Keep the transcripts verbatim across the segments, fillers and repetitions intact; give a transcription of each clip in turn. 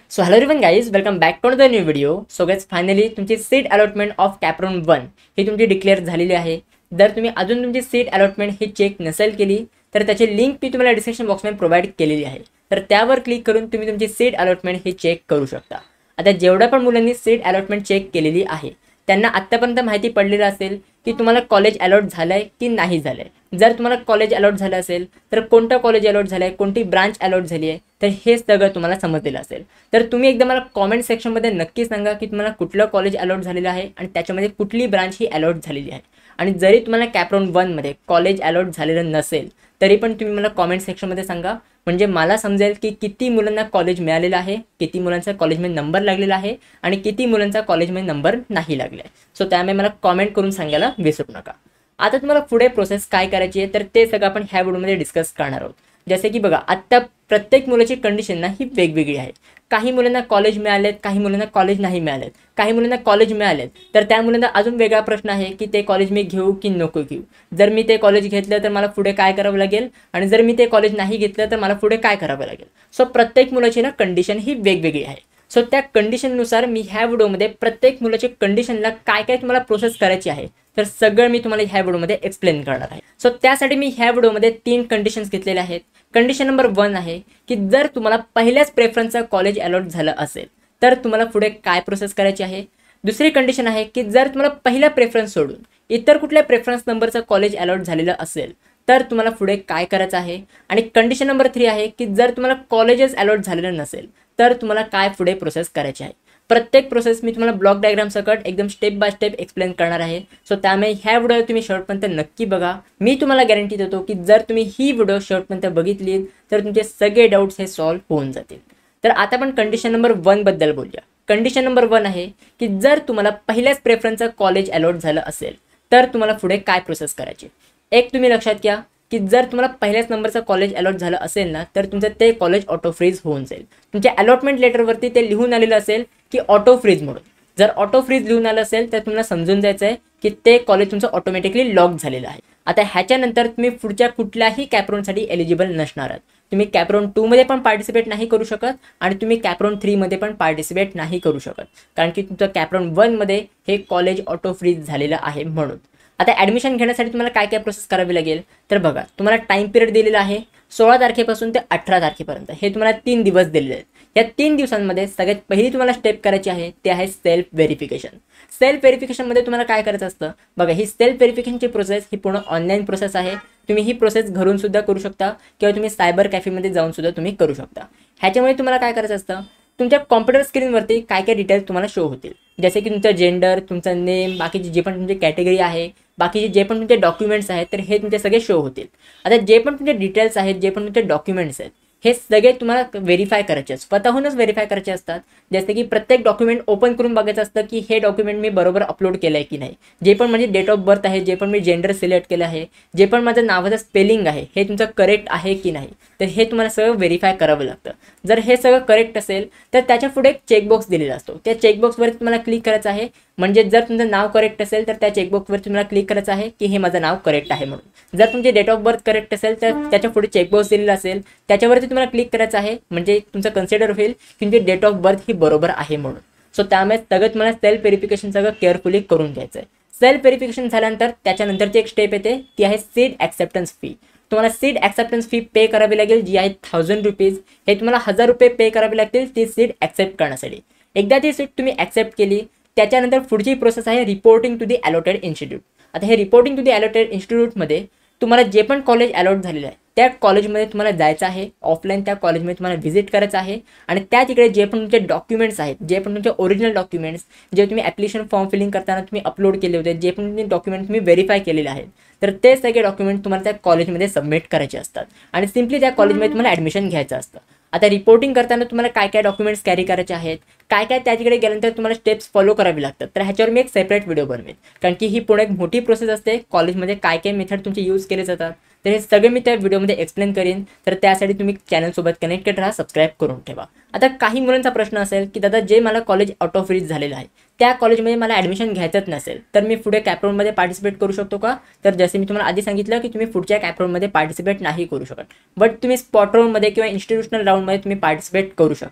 So hello everyone guys, welcome back to the new video. So guys finally तुमची seat allotment of CAP round one ही तुमची declare झालेली आहे. जर तुम्ही अजून तुमची सीट अलॉटमेंट ही चेक नसेल केली तर त्याची लिंक मी तुम्हाला डिस्क्रिप्शन बॉक्समध्ये प्रोव्हाइड केलेली आहे. तर त्यावर क्लिक करून तुम्ही तुमची सीट अलॉटमेंट ही चेक करू शकता. आता जेवढ्या पण मुलांनी सीट अलॉटमेंट चेक केलेली आहे त्यांना आत्तापर्यंत माहिती पडलेलं असेल की तुम्हाला कॉलेज अलॉट झालं आहे की नाही झालं आहे. जर तुम्हाला कॉलेज अलॉट झालं असेल तर कोणतं कॉलेज अलॉट झालं आहे, कोणती ब्रांच अलॉट झाली आहे, तर हे सगळं तुम्हाला समजलेलं असेल. तर तुम्ही एकदा मला कॉमेंट सेक्शनमध्ये नक्की सांगा की तुम्हाला कुठलं कॉलेज अलॉट झालेलं आहे आणि त्याच्यामध्ये कुठली ब्रांच ही अलॉट झालेली आहे. आणि जरी तुम्हाला कॅपराउंड वनमध्ये कॉलेज अलॉट झालेलं नसेल तरी पण तुम्ही मला कॉमेंट सेक्शनमध्ये सांगा, म्हणजे मला समजेल की किती मुलांना कॉलेज मिळालेलं आहे, किती मुलांचा कॉलेजमध्ये नंबर लागलेला आहे आणि किती मुलांचा कॉलेजमध्ये नंबर नाही लागला आहे. सो त्यामुळे मला कॉमेंट करून सांगायला विसरू नका. आता तुम्हाला पुढे प्रोसेस काय करायची आहे तर ते सगळं आपण ह्या व्हिडिओमध्ये डिस्कस करणार आहोत. जसे की बघा, आत्ता प्रत्येक मुलाची कंडिशन ना ही वेगवेगळी आहे. काही मुलांना कॉलेज मिळालेत, काही मुलांना कॉलेज नाही मिळालेत. काही मुलांना कॉलेज मिळालेत तर त्या मुलांना अजून वेगळा प्रश्न आहे की ते कॉलेज मी घेऊ की नको घेऊ. जर मी ते कॉलेज घेतलं तर मला पुढे काय करावं लागेल आणि जर मी ते कॉलेज नाही घेतलं तर मला पुढे काय करावं लागेल. सो प्रत्येक मुलाची ना कंडिशन ही वेगवेगळी आहे. सो त्या कंडिशननुसार मी ह्या व्हिडिओमध्ये प्रत्येक मुलाच्या कंडिशनला काय काय तुम्हाला प्रोसेस करायची आहे तर सगळं मी तुम्हाला ह्या व्हिडिओमध्ये एक्सप्लेन करणार आहे. सो त्यासाठी मी ह्या व्हिडिओमध्ये तीन कंडिशन्स घेतलेल्या आहेत. कंडिशन नंबर वन आहे की जर तुम्हाला पहिल्याच प्रेफरन्सचं कॉलेज अलॉट झालं असेल तर तुम्हाला पुढे काय प्रोसेस करायची आहे. दुसरी कंडिशन आहे की जर तुम्हाला पहिला प्रेफरन्स सोडून इतर कुठल्या प्रेफरन्स नंबरचं कॉलेज अलॉट झालेलं असेल तर तुम्हाला पुढे काय करायचं आहे. आणि कंडिशन नंबर थ्री आहे की जर तुम्हाला कॉलेजेस अलॉट झालेलं नसेल तर तुम्हाला काय पुढे प्रोसेस करायची आहे. प्रत्येक प्रोसेस मी तुम्हाला ब्लॉक डायग्राम सकट एकदम स्टेप बाय स्टेप एक्सप्लेन करणार आहे. सो त्यामुळे ह्या व्हिडिओ तुम्ही शेवटपर्यंत नक्की बघा. मी तुम्हाला गॅरंटी देतो की जर तुम्ही ही व्हिडिओ शेवटपर्यंत बघितली तर तुमचे सगळे डाऊट्स हे सॉल्व्ह होऊन जातील. तर आता आपण कंडिशन नंबर वन बद्दल बोलूया. कंडिशन नंबर वन आहे की जर तुम्हाला पहिल्याच प्रेफरन्सचं कॉलेज अलॉट झालं असेल तर तुम्हाला पुढे काय प्रोसेस करायची. एक तुम्ही लक्षात घ्या की जर तुम्हाला पहिल्याच नंबरचं कॉलेज अलॉट झालं असेल ना तर तुमचं ते कॉलेज ऑटो फ्रीज होऊन जाईल. तुमच्या अलॉटमेंट लेटरवरती ते लिहून आलेलं असेल की ऑटो फ्रीज म्हणून. जर ऑटो फ्रीज लिहून आलं असेल तर तुम्हाला समजून जायचं आहे की ते कॉलेज तुमचं ऑटोमॅटिकली लॉक झालेलं आहे. आता ह्याच्यानंतर तुम्ही पुढच्या कुठल्याही कॅपराउंडसाठी एलिजिबल नसणार आहात. तुम्ही कॅपराउंड टूमध्ये पण पार्टिसिपेट नाही करू शकत आणि तुम्ही कॅपराउंड थ्रीमध्ये पण पार्टिसिपेट नाही करू शकत, कारण की तुमचं कॅपराउंड वनमध्ये हे कॉलेज ऑटो फ्रीज झालेलं आहे म्हणून. आता ॲडमिशन घेण्यासाठी तुम्हाला काय काय प्रोसेस करावी लागेल तर बघा, तुम्हाला टाईम पिरियड दिलेला आहे सोळा तारखेपासून ते अठरा तारखेपर्यंत. हे तुम्हाला तीन दिवस दिलेले आहेत. या तीन दिवसांमध्ये सगळ्यात पहिली तुम्हाला स्टेप करायची आहे ते आहे सेल्फ व्हेरिफिकेशन. सेल्फ व्हेरिफिकेशनमध्ये तुम्हाला काय करायचं असतं बघा, ही सेल्फ व्हेरिफिकेशनची प्रोसेस ही पूर्ण ऑनलाईन प्रोसेस आहे. तुम्ही ही प्रोसेस घरून सुद्धा करू शकता किंवा तुम्ही सायबर कॅफेमध्ये जाऊन सुद्धा तुम्ही करू शकता. ह्याच्यामुळे तुम्हाला काय करायचं असतं, तुमच्या कॉम्प्युटर स्क्रीनवरती काय काय डिटेल्स तुम्हाला शो होतील, जसे की तुमचं जेंडर, तुमचं नेम, बाकीची जे पण तुमची कॅटेगरी आहे, बाकीचे जे पण तुमचे डॉक्युमेंट्स आहेत तर हे तुमचे सगळे शो होतील. आता जे पण तुमचे डिटेल्स आहेत, जे पण तुमचे डॉक्युमेंट्स आहेत हे सगळे तुम्हाला व्हेरीफाय करायचे, स्वतःहूनच व्हेरीफाय करायचे असतात. जसे की प्रत्येक डॉक्युमेंट ओपन करून बघायचं असतं की हे डॉक्युमेंट मी बरोबर अपलोड केलं आहे की नाही. जे पण म्हणजे डेट ऑफ बर्थ आहे, जे पण मी जेंडर सिलेक्ट केलं आहे, जे पण माझं नावाचं स्पेलिंग आहे हे तुमचं करेक्ट आहे की नाही, तर हे तुम्हाला सगळं व्हेरीफाय करावं लागतं. जर हे सगळं करेक्ट असेल तर त्याच्या पुढे एक चेकबॉक्स दिलेला असतो. त्या चेकबॉक्सवर तुम्हाला क्लिक करायचं आहे. म्हणजे जर तुमचं नाव करेक्ट असेल तर त्या चेकबॉक्सवर तुम्हाला क्लिक करायचं आहे की हे माझं नाव करेक्ट आहे म्हणून. जर तुमचे डेट ऑफ बर्थ करेक्ट असेल तर त्याच्या पुढे चेकबॉक्स दिलेला असेल त्याच्यावरती तुम्हाला क्लिक करायचं आहे, म्हणजे तुमचं कन्सिडर होईल की तुमची डेट ऑफ बर्थ ही बरोबर आहे म्हणून. सो त्यामुळे सगळं तुम्हाला सेल्फ व्हेरिफिकेशन सगळं केअरफुली करून घ्यायचं आहे. सेल्फ व्हेरिफिकेशन झाल्यानंतर त्याच्यानंतरची एक स्टेप येते ती आहे सीट ॲक्सेप्टन्स फी. तुम्हाला सीट ॲक्सेप्टन्स फी पे करावी लागेल, जी आहे थाउजंड रुपीज. हे तुम्हाला हजार रुपये पे करावे लागतील ती सीट ॲक्सेप्ट करण्यासाठी. एकदा ती सीट तुम्ही ॲक्सेप्ट केली त्याच्यानंतर पुढची प्रोसेस आहे reporting to the allotted institute. आता हे रिपोर्टिंग टू दी अलॉटेड इन्स्टिट्यूटमध्ये तुम्हाला जे पण कॉलेज अलॉट झालेलं आहे त्या कॉलेजमध्ये तुम्हाला जायचं आहे. ऑफलाईन त्या कॉलेजमध्ये तुम्हाला व्हिजिट करायचं आहे आणि त्या तिकडे जे पण तुमचे डॉक्युमेंट्स आहेत, जे पण तुमचे ओरिजिनल डॉक्युमेंट्स जे तुम्ही ॲप्लिकेशन फॉर्म फिलिंग करताना तुम्ही अपलोड केले होते, जे पण तुम्ही डॉक्युमेंट तुम्ही व्हेरीफाय केलेले आहेत तर ते सगळे डॉक्युमेंट तुम्हाला त्या कॉलेजमध्ये सबमिट करायचे असतात आणि सिम्पली त्या कॉलेजमध्ये तुम्हाला ॲडमिशन घ्यायचं असतं. आता रिपोर्टिंग करताना तुम्हाला काय काय डॉक्युमेंट्स कॅरी करायचे आहेत, काय काय त्या तिकडे गेल्यानंतर तुम्हाला स्टेप्स फॉलो करावी लागतात, तर ह्याच्यावर मी एक सेपरेट व्हिडिओ बनवेन, कारण की ही पूर्ण एक मोठी प्रोसेस असते. कॉलेजमध्ये काय काय मेथड तुमचे यूज केले जातात तर हे सगळे मी त्या व्हिडिओमध्ये एक्सप्लेन करेन. तर त्यासाठी तुम्ही चॅनलसोबत कनेक्टेड राहा, सबस्क्राईब करून ठेवा. आता काही मुलांचा प्रश्न असेल की दादा जे मला कॉलेज ऑटो फ्रीज झालेलं आहे त्या कॉलेजमध्ये मला ॲडमिशन घ्यायचंच नसेल तर मी पुढे कॅपराउंडमध्ये पार्टिसिपेट करू शकतो का. तर जसे मी तुम्हाला आधी सांगितलं की तुम्ही पुढच्या कॅपराउंडमध्ये पार्टिसिपेट नाही करू शकत, बट तुम्ही स्पॉट राऊंडमध्ये किंवा इन्स्टिट्यूशनल राऊंडमध्ये तुम्ही पार्टिसिपेट करू शकता.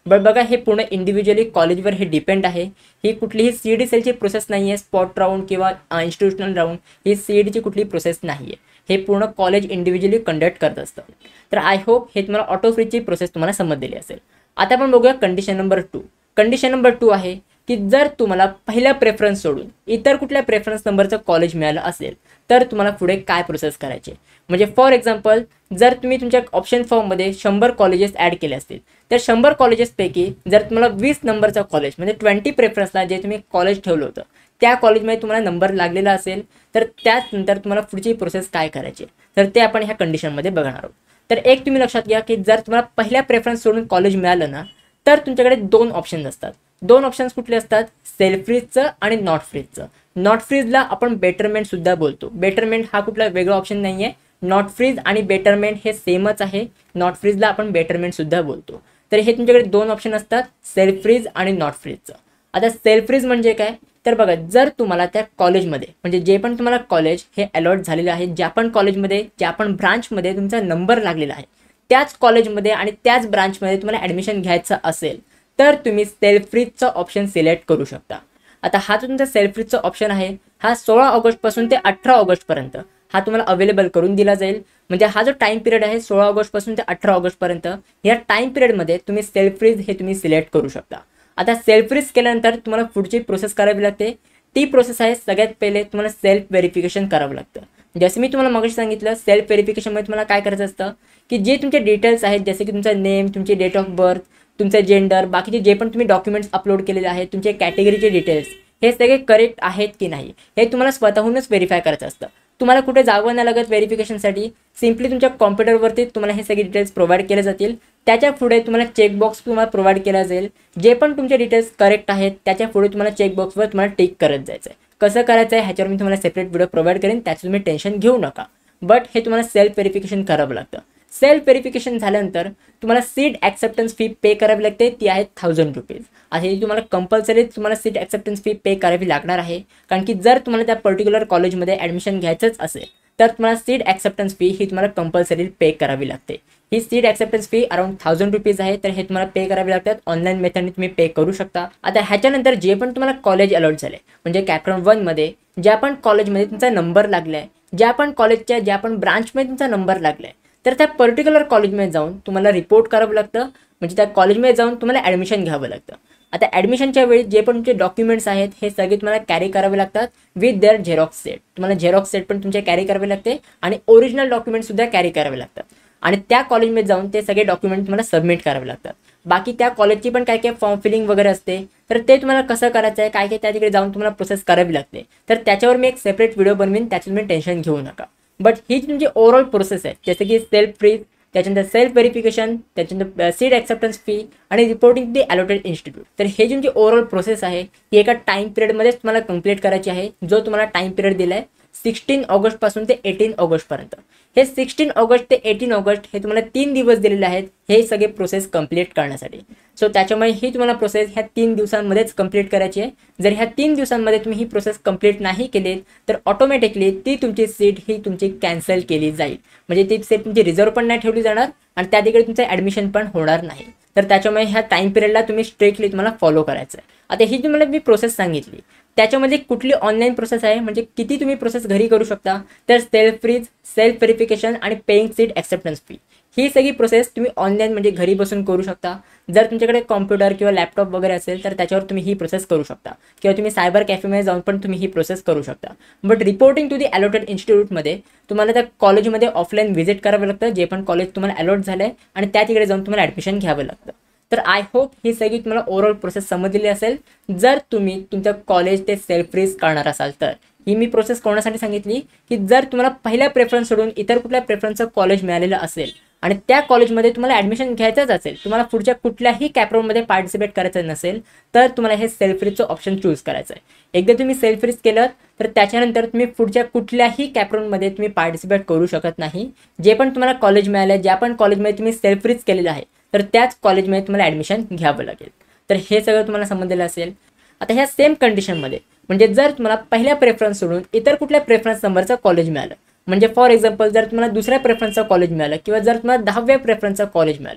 बट बघा हे पूर्ण इंडिव्हिज्युअली कॉलेजवर हे डिपेंड आहे. ही कुठलीही सी ई डी सेलची प्रोसेस नाही आहे, स्पॉट राऊंड किंवा इन्स्टिट्यूशनल राऊंड, ही सी ई डीची कुठली प्रोसेस नाही आहे. हे पूर्ण कॉलेज इंडिव्हिज्युअली कंडक्ट करत असतं. तर आय होप हे तुम्हाला ऑटो फ्रीजची प्रोसेस तुम्हाला समजलेली असेल. आता आपण बघूया condition number two. Condition number two आहे की जर तुम्हाला पहिल्या प्रेफरन्स सोडून इतर कुठल्या प्रेफरन्स नंबरचं कॉलेज मिळालं असेल तर तुम्हाला पुढे काय प्रोसेस करायचे. म्हणजे फॉर एक्झाम्पल जर तुम्ही तुमच्या ऑप्शन फॉर्ममध्ये शंभर कॉलेजेस ॲड केले असतील तर शंभर कॉलेजेसपैकी जर तुम्हाला वीस नंबरचा कॉलेज म्हणजे ट्वेंटी प्रेफरन्सला जे तुम्ही कॉलेज ठेवलं होतं त्या कॉलेजमध्ये तुम्हाला नंबर लागलेला असेल तर त्याचनंतर तुम्हाला पुढची प्रोसेस काय करायची तर ते आपण ह्या कंडिशनमध्ये बघणार आहोत. तर एक तुम्ही लक्षात घ्या की जर तुम्हाला पहिल्या प्रेफरन्स सोडून कॉलेज मिळालं ना तर तुमच्याकडे दोन ऑप्शन्स असतात. दोन ऑप्शन्स कुठले असतात, सेल्फ फ्रीजचं आणि नॉट फ्रीजचं. नॉट फ्रीजला आपण बेटरमेंट सुद्धा बोलतो. बेटरमेंट हा कुठला वेगळा ऑप्शन नाही आहे. नॉट फ्रीज आणि बेटरमेंट हे सेमच आहे. नॉट फ्रीजला आपण बेटरमेंट सुद्धा बोलतो. तर हे तुमच्याकडे दोन ऑप्शन असतात, सेल्फ फ्रीज आणि नॉट फ्रीजचं. आता सेल्फ फ्रीज म्हणजे काय तर बघा जर तुम्हाला त्या कॉलेजमध्ये म्हणजे जे पण तुम्हाला कॉलेज हे अलॉट झालेलं आहे, ज्या पण कॉलेजमध्ये ज्या पण ब्रांचमध्ये तुमचा नंबर लागलेला आहे त्याच कॉलेजमध्ये आणि त्याच ब्रांचमध्ये तुम्हाला ॲडमिशन घ्यायचं असेल तर तुम्ही सेल्फ फ्रीजचा ऑप्शन सिलेक्ट करू शकता. आता हा जो तुमचा सेल्फ फ्रीजचा ऑप्शन आहे हा सोळा ऑगस्टपासून ते अठरा ऑगस्टपर्यंत हा तुम्हाला अवेलेबल करून दिला जाईल. म्हणजे हा जो टाईम पिरियड आहे सोळा ऑगस्टपासून ते अठरा ऑगस्टपर्यंत या टाईम पिरियडमध्ये तुम्ही सेल्फ फ्रीज हे तुम्ही सिलेक्ट करू शकता. आता सेल्फ फ्रीज केल्यानंतर तुम्हाला पुढची प्रोसेस करावी लागते. ती प्रोसेस आहे सगळ्यात पहिले तुम्हाला सेल्फ व्हेरिफिकेशन करावं लागतं. जसं मी तुम्हाला मगाशी सांगितलं सेल्फ व्हेरिफिकेशनमध्ये तुम्हाला काय करायचं असतं की जे तुमचे डिटेल्स आहेत जसे की तुमचा नेम, तुमची डेट ऑफ बर्थ, तुमचं जेंडर, बाकीचे जे पण तुम्ही डॉक्युमेंट्स अपलोड केलेले आहेत, तुमचे कॅटेगरीचे डिटेल्स हे सगळे करेक्ट आहेत की नाही हे तुम्हाला स्वतःहूनच व्हेरीफाय करायचं असतं. तुम्हाला कुठे जावं नाही लागत व्हेरिफिकेशनसाठी. सिम्पली तुमच्या कॉम्प्युटरवरती तुम्हाला हे सगळे डिटेल्स प्रोव्हाइड केले जातील. त्याच्या पुढे तुम्हाला चेकबॉक्स तुम्हाला प्रोव्हाइड केला जाईल. जे पण तुमचे डिटेल्स करेक्ट आहेत त्याच्या पुढे तुम्हाला चेकबॉक्सवर तुम्हाला टिक करत जायचं आहे. कसं करायचं आहे ह्याच्यावर मी तुम्हाला सेपरेट व्हिडिओ प्रोव्हाइड करेन, त्याचं तुम्ही टेन्शन घेऊ नका. बट हे तुम्हाला सेल्फ व्हेरिफिकेशन करावं लागतं. सेल्फ व्हेरिफिकेशन झाल्यानंतर तुम्हाला सीट ॲक्सेप्टन्स फी पे करावी लागते. ती आहे थाउजंड रुपीज. आता ही तुम्हाला कंपल्सरी तुम्हाला सीट ॲक्सेप्टन्स फी पे करावी लागणार आहे. कारण की जर तुम्हाला त्या पर्टिक्युलर कॉलेजमध्ये ॲडमिशन घ्यायचंच असेल तर तुम्हाला सीट ॲक्सेप्टन्स फी ही तुम्हाला कंपल्सरी पे करावी लागते. ही seat acceptance fee around thousand rupees आहे. तर हे तुम्हाला पे करावे लागतात. ऑनलाईन मेथडने तुम्ही पे करू शकता. आता ह्याच्यानंतर जे पण तुम्हाला कॉलेज अलॉट झाले म्हणजे कॅप्रॉन वनमध्ये ज्या पण कॉलेजमध्ये तुमचा नंबर लागला आहे, ज्या पण कॉलेजच्या ज्या पण ब्रांचमध्ये तुमचा नंबर लागला आहे तर त्या पर्टिक्युलर कॉलेजमध्ये जाऊन तुम्हाला रिपोर्ट करावं लागतं. म्हणजे त्या कॉलेजमध्ये जाऊन तुम्हाला ॲडमिशन घ्यावं लागतं. आता ॲडमिशनच्या वेळी जे पण तुमचे डॉक्युमेंट्स आहेत हे सगळे तुम्हाला कॅरी करावे लागतात विथ देअर झेरॉक्स सेट. तुम्हाला झेरॉक्स सेट पण तुमचे कॅरी करावे लागते आणि ओरिजिनल डॉक्युमेंटसुद्धा कॅरी करावे लागतात. आणि त्या कॉलेजमध्ये जाऊन ते सगळे डॉक्युमेंट तुम्हाला सबमिट करावे लागतात. बाकी त्या कॉलेजची पण काय काय फॉर्म फिलिंग वगैरे असते तर ते तुम्हाला कसं करायचं आहे काय काय त्या तिकडे जाऊन तुम्हाला प्रोसेस करावी लागते. तर त्याच्यावर मी एक सेपरेट व्हिडिओ बनवीन, त्याचं तुम्ही टेन्शन घेऊ नका. बट ही तुमची ओव्हरऑल प्रोसेस आहे जसं की सेल्फ फ्रीज, त्याच्यानंतर सेल्फ व्हेरिफिकेशन, त्याच्यानंतर सीट ॲक्सेप्टन्स फी आणि रिपोर्टिंग दी अलॉटेड इन्स्टिट्यूट. तर हे जी तुमची ओव्हरऑल प्रोसेस आहे ती एका टाईम पिरियडमध्येच तुम्हाला कंप्लीट करायची आहे. जो तुम्हाला टाईम पिरियड दिला आहे सिक्स्टीन ऑगस्टपासून ते एटीन ऑगस्टपर्यंत. हे सिक्स्टीन ऑगस्ट ते एटीन ऑगस्ट हे तुम्हाला तीन दिवस दिलेले आहेत हे सगळे प्रोसेस कंप्लीट करण्यासाठी. सो त्याच्यामुळे ही तुम्हाला प्रोसेस ह्या तीन दिवसांमध्येच कंप्लीट करायची आहे. जर ह्या तीन दिवसांमध्ये तुम्ही ही प्रोसेस कंप्लीट नाही केली तर ऑटोमॅटिकली ती तुमची सीट ही तुमची कॅन्सल केली जाईल. म्हणजे ती सीट तुमची रिझर्व पण नाही ठेवली जाणार आणि त्या तिकडे तुमचं ॲडमिशन पण होणार नाही. तर त्याच्यामुळे ह्या टाईम पिरियडला तुम्ही स्ट्रिक्टली तुम्हाला फॉलो करायचं आहे. आता ही तुम्हाला मी प्रोसेस सांगितली त्याच्यामध्ये कुठली ऑनलाईन प्रोसेस आहे म्हणजे किती तुम्ही प्रोसेस घरी करू शकता तर सेल्फ फ्रीज, सेल्फ व्हेरिफिकेशन आणि पेइंग सीट ॲक्सेप्टन्स फी ही सगळी प्रोसेस तुम्ही ऑनलाईन म्हणजे घरी बसून करू शकता. जर तुमच्याकडे कॉम्प्युटर किंवा लॅपटॉप वगैरे असेल तर त्याच्यावर तुम्ही ही प्रोसेस करू शकता किंवा तुम्ही सायबर कॅफेमध्ये जाऊन पण तुम्ही ही प्रोसेस करू शकता. But reporting to the allotted इन्स्टिट्यूटमध्ये तुम्हाला त्या कॉलेजमध्ये ऑफलाईन व्हिजिट करावं लागतं जे पण कॉलेज तुम्हाला अलॉट झालं आहे आणि त्या तिकडे जाऊन तुम्हाला ॲडमिशन घ्यावं लागतं. तर आय होप ही सगळी तुम्हाला ओव्हरऑल प्रोसेस समजलेली असेल. जर तुम्ही तुमच्या कॉलेज ते सेल्फ फ्रीज करणार असाल तर ही मी प्रोसेस कोणासाठी सांगितली की जर तुम्हाला पहिल्या प्रेफरन्स सोडून इतर कुठल्या प्रेफरन्सचं कॉलेज मिळालेलं असेल आणि त्या कॉलेजमध्ये तुम्हाला ॲडमिशन घ्यायचंच असेल, तुम्हाला पुढच्या कुठल्याही कॅप्रॉनमध्ये पार्टिसिपेट करायचं नसेल तर तुम्हाला हे सेल्फ फ्रीजचं ऑप्शन चूज करायचं आहे. एकदा तुम्ही सेल्फ फ्रीज केलं तर त्याच्यानंतर तुम्ही पुढच्या कुठल्याही कॅप्रॉनमध्ये तुम्ही पार्टिसिपेट करू शकत नाही. जे पण तुम्हाला कॉलेज मिळालं आहे, ज्या पण कॉलेजमध्ये तुम्ही सेल्फ फ्रीज केलेलं आहे तर त्याच कॉलेजमध्ये तुम्हाला ॲडमिशन घ्यावं लागेल. तर हे सगळं तुम्हाला समजलेलं असेल. आता ह्या सेम कंडिशनमध्ये म्हणजे जर तुम्हाला पहिल्या प्रेफरन्स सोडून इतर कुठल्या प्रेफरन्स नंबरचं कॉलेज मिळालं म्हणजे फॉर एक्झाम्पल जर तुम्हाला दुसऱ्या प्रेफरन्सचं कॉलेज मिळालं किंवा जर तुम्हाला दहाव्या प्रेफरन्सचं कॉलेज मिळालं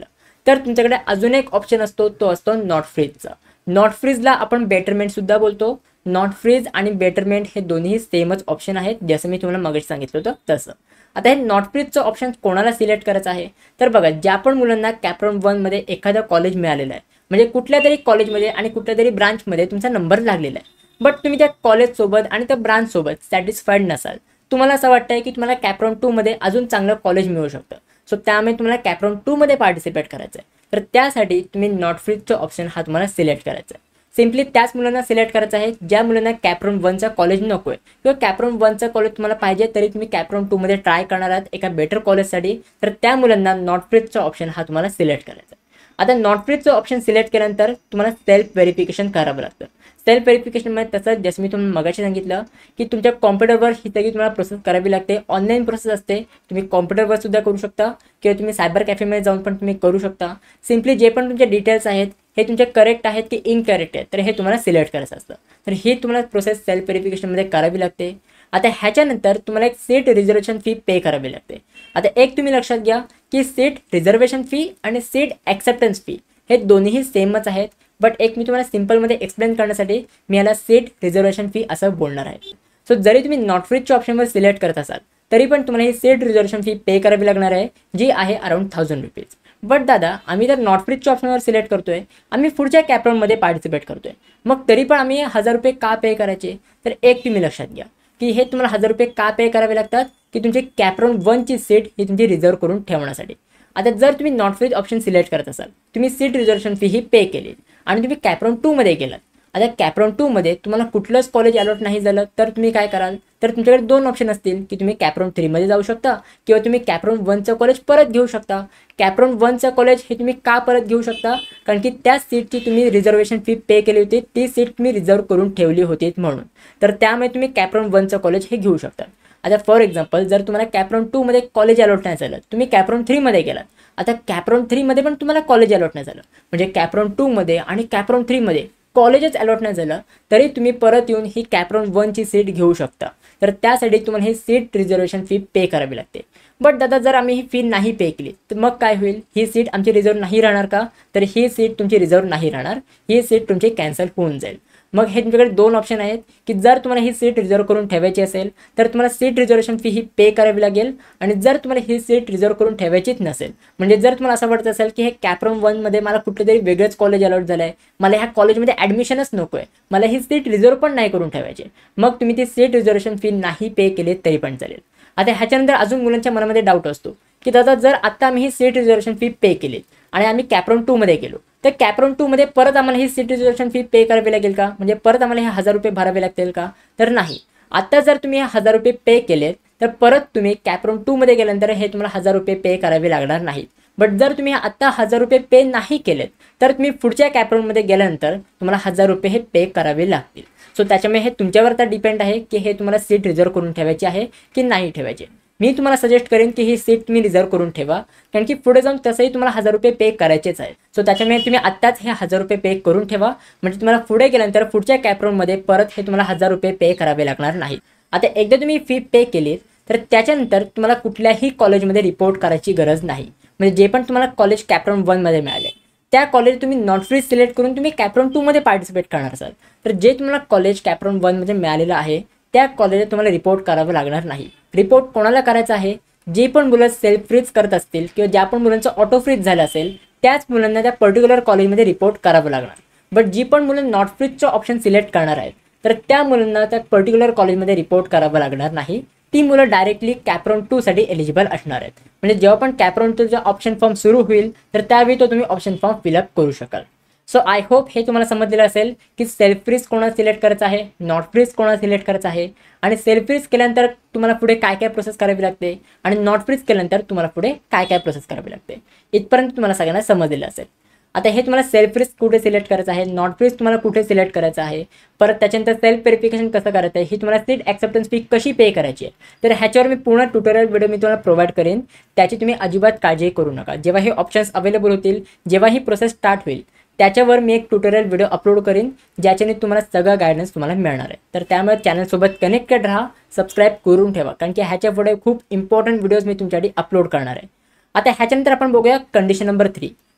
तर तुमच्याकडे अजून एक ऑप्शन असतो, तो असतो नॉट फ्रीजचा. नॉट फ्रीजला आपण बेटरमेंट सुद्धा बोलतो. नॉट फ्रीज आणि बेटरमेंट हे दोन्ही सेमच ऑप्शन आहेत, जसं मी तुम्हाला मगाशी सांगितलं होतं तसं. आता हे नॉट फ्रीजचं ऑप्शन कोणाला सिलेक्ट करायचं आहे, तर बघा, ज्या पण मुलांना कॅप्रॉन वनमध्ये एखादं कॉलेज मिळालेलं आहे, म्हणजे कुठल्या तरी कॉलेजमध्ये आणि कुठल्या तरी ब्रांचमध्ये तुमचा नंबर लागलेला आहे, बट तुम्ही त्या कॉलेजसोबत आणि त्या ब्रांचसोबत सॅटिस्फाईड नसाल, तुम्हाला असं वाटतं आहे की तुम्हाला कॅप्रॉन टूमध्ये अजून चांगलं कॉलेज मिळू शकतं, सो त्यामुळे तुम्हाला कॅप्रॉन टूमध्ये पार्टिसिपेट करायचं आहे, तर त्यासाठी तुम्ही नॉट फ्रीजचा ऑप्शन हा तुम्हाला सिलेक्ट करायचा आहे. सिम्पली त्याच मुलांना सिलेक्ट करायचं आहे ज्या मुलांना कॅप्रॉन वनचा कॉलेज नको आहे, किंवा कॅप्रॉन वनचा कॉलेज तुम्हाला पाहिजे तरी तुम्ही कॅप्रॉन टूमध्ये ट्राय करणार आहात एका बेटर कॉलेजसाठी, तर त्या मुलांना नॉट फ्रीजचा ऑप्शन हा तुम्हाला सिलेक्ट करायचा आहे. आता नॉट फ्रीजचं ऑप्शन सिलेक्ट केल्यानंतर तुम्हाला सेल्फ व्हेरिफिकेशन करावं लागतं. सेल्फ व्हेरिफिकेशनमध्ये तसंच जसं मी तुम्हाला मगाशी सांगितलं की तुमच्या कॉम्प्युटरवर ही सगळी तुम्हाला प्रोसेस करावी लागते. ऑनलाईन प्रोसेस असते, तुम्ही कॉम्प्युटरवर सुद्धा करू शकता किंवा तुम्ही सायबर कॅफेमध्ये जाऊन पण तुम्ही करू शकता. सिम्पली जे पण तुमचे डिटेल्स आहेत हे तुमचे करेक्ट आहेत की इनकरेक्ट आहेत, तर हे तुम्हाला सिलेक्ट करायचं असतं. तर ही तुम्हाला प्रोसेस सेल्फ व्हेरिफिकेशनमध्ये करावी लागते. आता ह्याच्यानंतर तुम्हाला एक सीट रिझर्वेशन फी पे करावी लागते. आता एक तुम्ही लक्षात घ्या की सीट रिझर्वेशन फी आणि सीट ॲक्सेप्टन्स फी हे दोन्हीही सेमच आहेत, बट एक मी तुम्हाला सिम्पलमध्ये एक्सप्लेन करण्यासाठी मी याला सीट रिझर्वेशन फी असं बोलणार आहे. सो जरी तुम्ही नॉट फ्रीजच्या ऑप्शनवर सिलेक्ट करत असाल तरी पण तुम्हाला ही सीट रिझर्वेशन फी पे करावी लागणार आहे, जी आहे अराउंड थाउजंड रुपीज. बट दादा, आम्ही तर नॉट फ्रीजच्या ऑप्शनवर सिलेक्ट करतोय, आम्ही पुढच्या कॅप्रॉनमध्ये पार्टिसिपेट करतोय, मग तरी पण आम्ही हजार रुपये का पे करायचे, तर एक तुम्ही लक्षात घ्या की हे तुम्हाला हजार रुपये का पे करावे लागतात की तुमची कॅप्रॉन वनची सीट ही तुमची रिझर्व करून ठेवण्यासाठी. आता जर तुम्ही नॉट फ्रीज ऑप्शन सिलेक्ट करत असाल, तुम्ही सीट रिझर्वेशन फी ही पे केली आणि तुम्ही कॅप्रॉन टूमध्ये गेलात. आता कॅप्रॉन टूमध्ये तुम्हाला कुठलंच कॉलेज अलॉट नाही झालं तर तुम्ही काय कराल, तर तुमच्याकडे दोन ऑप्शन असतील की तुम्ही कॅप्रॉन थ्रीमध्ये जाऊ शकता किंवा तुम्ही कॅप्रॉन वनचं कॉलेज परत घेऊ शकता. कॅप्रॉन वनचं कॉलेज हे तुम्ही का परत घेऊ शकता, कारण की त्या सीटची तुम्ही रिझर्वेशन फी पे केली होती, ती सीट तुम्ही रिझर्व करून ठेवली होती म्हणून, तर त्यामुळे तुम्ही कॅप्रॉन वनचं कॉलेज हे घेऊ शकता. आता फॉर एक्झाम्पल, जर तुम्हाला कॅप्रॉन टूमध्ये कॉलेज अलॉट नाही झालं, तुम्ही कॅप्रॉन थ्रीमध्ये गेलात. आता कॅप्रॉन थ्रीमध्ये पण तुम्हाला कॉलेज अलॉट नाही झालं, म्हणजे कॅप्रॉन टूमध्ये आणि कॅप्रॉन थ्रीमध्ये कॉलेजच अलॉट नाही झालं, तरी तुम्ही परत येऊन ही कॅप्रॉन वनची सीट घेऊ शकता. तर त्यासाठी तुम्हाला ही सीट रिझर्वेशन फी पे करावी लागते. बट दादा, जर आम्ही ही फी नाही पे केली तर मग काय होईल, ही सीट आमची रिझर्व नाही राहणार का, तर ही सीट तुमची रिझर्व नाही राहणार, ही सीट तुमची कॅन्सल होऊन जाईल. मग हे तुमच्याकडे दोन ऑप्शन आहेत की जर तुम्हाला ही सीट रिझर्व करून ठेवायची असेल तर तुम्हाला सीट रिझर्वेशन फी ही पे करावी लागेल, आणि जर तुम्हाला ही सीट रिझर्व करून ठेवायचीच नसेल, म्हणजे जर तुम्हाला असं वाटत असेल की हे कॅप्रॉन वनमध्ये मला कुठलं तरी वेगळंच कॉलेज अलॉट झालं आहे, मला ह्या कॉलेजमध्ये ॲडमिशनच नको आहे, मला ही सीट रिझर्व पण नाही करून ठेवायची, मग तुम्ही ती सीट रिझर्वेशन फी नाही पे केली तरी पण चालेल. आता ह्याच्यानंतर अजून मुलांच्या मनामध्ये डाऊट असतो की दादा, जर आता आम्ही ही सीट रिझर्वेशन फी पे केली आणि आम्ही कॅप्रॉन टूमध्ये गेलो तर कॅप्रॉन टूमध्ये परत आम्हाला ही सीट रिझर्वेशन फी पे करावी लागेल का, म्हणजे परत आम्हाला हे हजार रुपये भरावे लागतील का, तर नाही. आता जर तुम्ही हे हजार रुपये पे केलेत तर परत तुम्ही कॅप्रॉन टूमध्ये गेल्यानंतर हे तुम्हाला हजार रुपये पे करावे लागणार नाहीत. बट जर तुम्ही आत्ता हजार रुपये पे नाही केलेत तर तुम्ही पुढच्या कॅप्रॉनमध्ये गेल्यानंतर तुम्हाला हजार रुपये हे पे करावे लागतील. सो त्याच्यामुळे हे तुमच्यावर तर डिपेंड आहे की हे तुम्हाला सीट रिझर्व करून ठेवायची आहे की नाही ठेवायची. मी तुम्हाला सजेस्ट करेन की ही सीट तुम्ही रिझर्व करून ठेवा, कारण की पुढे जाऊन तसंही तुम्हाला हजार रुपये पे करायचेच आहे. सो त्याच्यामुळे तुम्ही आत्ताच हे हजार रुपये पे करून ठेवा, म्हणजे तुम्हाला पुढे गेल्यानंतर पुढच्या कॅप्रॉनमध्ये परत हे तुम्हाला हजार रुपये पे करावे लागणार नाही. आता एकदा तुम्ही फी पे केली तर त्याच्यानंतर तुम्हाला कुठल्याही कॉलेजमध्ये रिपोर्ट करायची गरज नाही. म्हणजे जे पण तुम्हाला कॉलेज कॅप्रॉन वनमध्ये मिळाले त्या कॉलेज तुम्ही नॉट फ्रीज सिलेक्ट करून तुम्ही कॅप्रॉन टूमध्ये पार्टिसिपेट करणार असाल तर जे तुम्हाला कॉलेज कॅप्रॉन वनमध्ये मिळालेलं आहे त्या कॉलेजला तुम्हाला रिपोर्ट करावं लागणार नाही. रिपोर्ट कोणाला करायचा आहे, जे पण मुलं सेल्फ फ्रीज करत असतील किंवा ज्या पण मुलांचं ऑटो फ्रीज झालं असेल त्याच मुलांना त्या पर्टिक्युलर कॉलेजमध्ये रिपोर्ट करावं लागणार. बट जी पण मुलं नॉट फ्रीजचं ऑप्शन सिलेक्ट करणार आहेत तर त्या मुलांना त्या पर्टिक्युलर कॉलेजमध्ये रिपोर्ट करावं लागणार नाही. ती मुलं डायरेक्टली कॅप्रॉन टूसाठी एलिजिबल असणार आहेत. म्हणजे जेव्हा पण कॅप्रॉन टूचा ऑप्शन फॉर्म सुरू होईल तर त्यावेळी तो तुम्ही ऑप्शन फॉर्म फिलअप करू शकाल. सो आय होप हे तुम्हाला समजलेलं असेल की सेल्फ फ्रीज कोणाला सिलेक्ट करायचं आहे, नॉट फ्रीज कोणाला सिलेक्ट करायचं आहे, आणि सेल्फ फ्रीज केल्यानंतर तुम्हाला पुढे काय काय प्रोसेस करावी लागते आणि नॉट फ्रीज केल्यानंतर तुम्हाला पुढे काय काय प्रोसेस करावी लागते. इथपर्यंत तुम्हाला सगळ्यांना समजलेलं असेल. आता हे तुम्हाला सेल्फ फ्रीज कुठे सिलेक्ट करायचं आहे, नॉट फ्रीज तुम्हाला कुठे सिलेक्ट करायचं आहे, परत त्याच्यानंतर सेल्फ व्हेरिफिकेशन कसं करायचं आहे, ही तुम्हाला सीट ॲक्सेप्टन्स फी कशी पे करायची आहे, तर ह्याच्यावर मी पूर्ण ट्युटोरियल व्हिडिओ मी तुम्हाला प्रोव्हाइड करेन. त्याची तुम्ही अजिबात काळजी करू नका. जेव्हा हे ऑप्शन्स अवेलेबल होतील, जेव्हा ही प्रोसेस स्टार्ट होईल त्याच्यावर मी एक ट्युटोरियल व्हिडिओ अपलोड करेन ज्याच्याने तुम्हाला सगळं गायडन्स तुम्हाला मिळणार आहे. तर त्यामुळे चॅनलसोबत कनेक्टेड राहा, सबस्क्राईब करून ठेवा, कारण की ह्याच्या पुढे खूप इम्पॉर्टंट व्हिडिओज मी तुमच्यासाठी अपलोड करणार आहे. आता ह्याच्यानंतर आपण बघूया condition number three.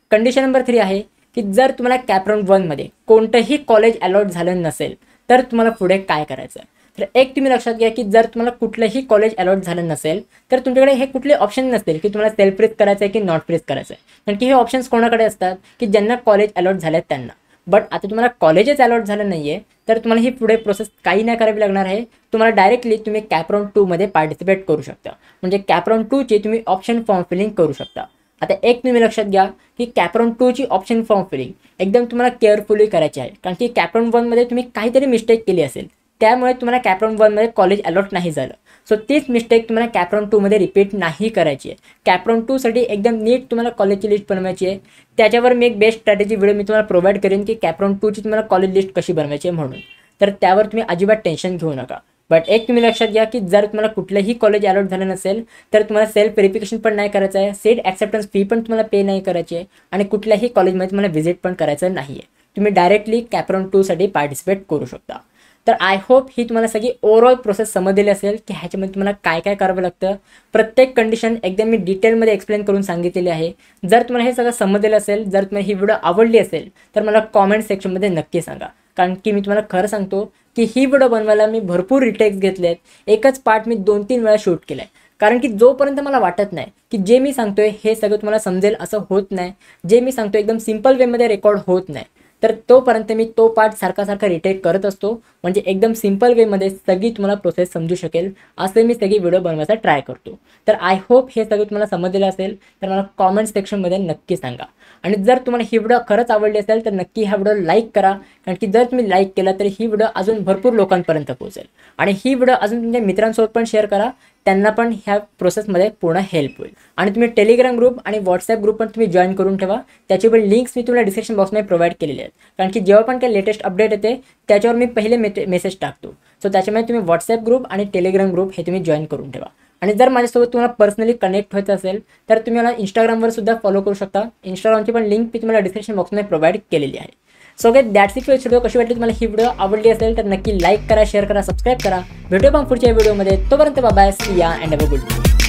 Condition number three आहे की जर तुम्हाला कॅपराऊंड वनमध्ये कोणतंही कॉलेज अलॉट झालं नसेल तर तुम्हाला पुढे काय करायचं. तर एक तुम्ही लक्षात घ्या की जर तुम्हाला कुठलंही कॉलेज अलॉट झालं नसेल तर तुमच्याकडे हे कुठले ऑप्शन नसतील की तुम्हाला सेल्फ फ्रीज करायचं आहे की नॉट फ्रीज करायचं आहे. कारण की हे ऑप्शन्स कोणाकडे असतात की ज्यांना कॉलेज अलॉट झाले आहेत त्यांना. बट आता तुम्हाला कॉलेजच अलॉट झालं नाही आहे तर तुम्हाला ही पुढे प्रोसेस काही नाही करावी लागणार आहे. तुम्हाला डायरेक्टली तुम्ही कॅपराऊंड टूमध्ये पार्टिसिपेट करू शकता. म्हणजे कॅपराऊंड टूची तुम्ही ऑप्शन फॉर्म फिलिंग करू शकता. आता एक तुम्ही लक्षात घ्या की कॅपराऊंड टूची ऑप्शन फॉर्म फिलिंग एकदम तुम्हाला केअरफुली करायची आहे. कारण की कॅपराऊंड वनमध्ये तुम्ही काहीतरी मिस्टेक केली असेल त्यामुळे तुम्हाला कॅपराऊंड वनमध्ये कॉलेज अलॉट नाही झालं. सो तीच मिस्टेक तुम्हाला कॅपराऊंड टूमध्ये रिपीट नाही करायची आहे. कॅपराऊंड टूसाठी एकदम नीट तुम्हाला कॉलेजची लिस्ट बनवायची आहे. त्याच्यावर मी एक बेस्ट स्ट्रॅटेजी व्हिडिओ मी तुम्हाला प्रोव्हाइड करेन की कॅपराऊंड टूची तुम्हाला कॉलेज लिस्ट कशी बनवायची आहे म्हणून. तर त्यावर तुम्ही अजिबात टेन्शन घेऊ नका. बट एक तुम्ही लक्षात घ्या की जर तुम्हाला कुठलंही कॉलेज अलॉट झालं नसेल तर तुम्हाला सेल्फ व्हेरिफिकेशन पण नाही करायचं आहे, सीट ॲक्सेप्टन्स फी पण तुम्हाला पे नाही करायची आहे आणि कुठल्याही कॉलेजमध्ये तुम्हाला व्हिजिट पण करायचं नाही आहे. तुम्ही डायरेक्टली कॅपराऊंड टूसाठी पार्टिसिपेट करू शकता. तर आय होप ही तुम्हाला सगळी ओव्हरऑल प्रोसेस समजलेली असेल की ह्याच्यामध्ये तुम्हाला काय काय करावं लागतं. प्रत्येक कंडिशन एकदम मी डिटेलमध्ये एक्सप्लेन करून सांगितलेली आहे. जर तुम्हाला हे सगळं समजलेलं असेल, जर तुम्हाला ही व्हिडिओ आवडली असेल तर मला कॉमेंट सेक्शनमध्ये नक्की सांगा. कारण की मी तुम्हाला खरं सांगतो की ही व्हिडिओ बनवायला मी भरपूर रिटेक्स घेतले आहेत. एकच पार्ट मी दोन तीन वेळा शूट केला आहे. कारण की जोपर्यंत मला वाटत नाही की जे मी सांगतोय हे सगळं तुम्हाला समजेल असं होत नाही, जे मी सांगतोय एकदम सिम्पल वेमध्ये रेकॉर्ड होत नाही, तर तोपर्यंत मी तो पार्ट सारखा सारखा रिटेक करत असतो. म्हणजे एकदम सिम्पल वेमध्ये सगळी तुम्हाला प्रोसेस समजू शकेल असे मी सगळी व्हिडिओ बनवायचा ट्राय करतो. तर आय होप हे सगळं तुम्हाला समजलेलं असेल तर मला कॉमेंट सेक्शनमध्ये नक्की सांगा. आणि जर तुम्हाला ही व्हिडिओ खरंच आवडली असेल तर नक्की हा व्हिडिओ लाईक करा. कारण की जर तुम्ही लाईक केला तर ही व्हिडिओ अजून भरपूर लोकांपर्यंत पोहोचेल. आणि ही व्हिडिओ अजून तुमच्या मित्रांसोबत पण शेअर करा, त्यांना पण ह्या प्रोसेसमध्ये पूर्ण हेल्प होईल. आणि तुम्ही टेलिग्राम ग्रुप आणि व्हॉट्सॲप ग्रुप पण तुम्ही जॉईन करून ठेवा. त्याची पण लिंक्स मी तुम्हाला डिस्क्रिप्शन बॉक्समध्ये प्रोव्हाइड केलेले आहेत. कारण की जेव्हा पण काही लेटेस्ट अपडेट येते त्याच्यावर मी पहिले मे मेसेज टाकतो. सो त्याच्यामुळे तुम्ही व्हॉट्सॲप ग्रुप आणि टेलिग्राम ग्रुप हे तुम्ही जॉईन करून ठेवा. आणि जर माझ्यासोबत तुम्हाला पर्सनली कनेक्ट व्हायचं असेल तर तुम्ही मला इंस्टाग्रामवर सुद्धा फॉलो करू शकता. इंस्टाग्रामची पण लिंक मी तुम्हाला डिस्क्रिप्शन बॉक्समध्ये प्रोव्हाइड केलेली आहे. So guys that's it for video. कशी वाटली तुम्हाला ही व्हिडिओ आवडली असेल तर नक्की लाईक करा, शेअर करा, सबस्क्राईब करा. भेटू पण पुढच्या व्हिडिओमध्ये. तोपर्यंत bye bye, see ya and have a good day.